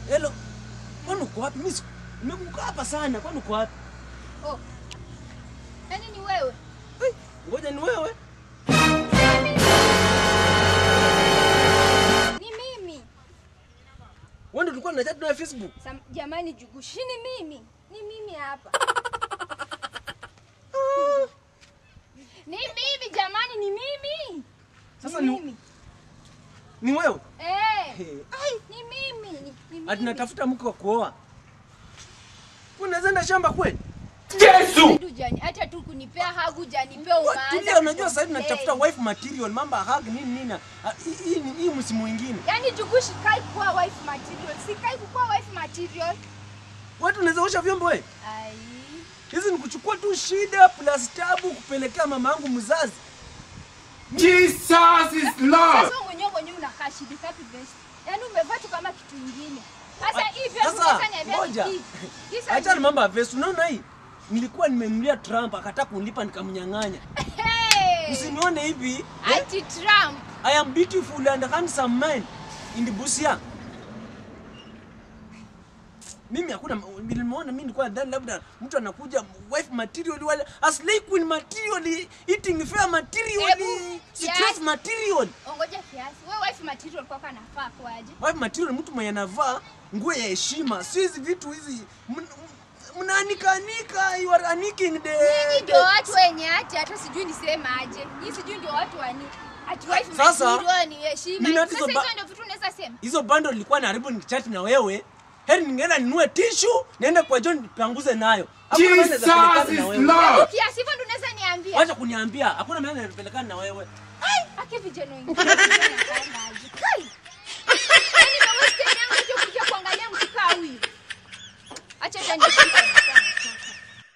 Hello. Kwani uko wapi? Mimi nimekukaa hapa sana. Kwani uko wapi? Oh. Nani ni wewe? Ngoja ni wewe. Ni mimi. Wewe ndio ulikuwa unachat na Facebook? Jamani Jugushi ni mimi. Ni mimi hapa. Ni mimi jamani, ni mimi. Sasa ni wewe? Ni mimi. Ati natafuta mke wa kuoa. Unaweza enda shamba kweli? Yesu. Hata tu kunipea hagu janipea umaana. Tulia, unajua sasa hivi natafuta wife material, mambo hug nini. Hii msimu mwingine. Yaani Jugushi kai kwa wife material. Si kai kwa wife material. Watu unaweza osha vyombo wewe? Ai. Hizi ni kuchukua tu shida plus tabu kupelekea mama yangu mzazi. Jesus is Lord. Sasa mwenyewe unakaa shida kapi best. Yaani umevaa tu kama kitu kingine. Sasa hivi ngoja. Acha na mambo ya vest. Unaona hii? Nilikuwa nimemlia Trump akataka kunilipa nikamnyang'anya. Usinione hivi. Ati Trump. I am beautiful and handsome man in the Busia. Mimi hakuna nilimuona mimi nilikuwa ndani labda mtu anakuja wife material wala aslay queen material, eating fair material, stress material. Ngoja kiasi. Wewe wife material kwa kana nafaa kwaje? Wife material mtu mwenye anavaa nguo ya heshima. Si hizi vitu hizi mnaanika, you are anicking the. Nyinyi ndio watu wenye hata sijui nisema aje. Nyinyi sijui ndio watu wani. Ati wife material ni heshima. Sasa hizo ndio vitu unaweza sema. Hizo bando nilikuwa naharibu nikichat na wewe. Heri ningeenda ninunue tissue, niende kwa John nipanguze nayo. Jesus is Lord. Kiasi hivyo ndio unaweza niambia. Acha kuniambia. Hakuna mimi anapelekana na wewe. Aki vijana wengine wanafanya aje. Kai. Yaani wewe yangu kuja kuangalia mtu kaa huyu. Acha tani.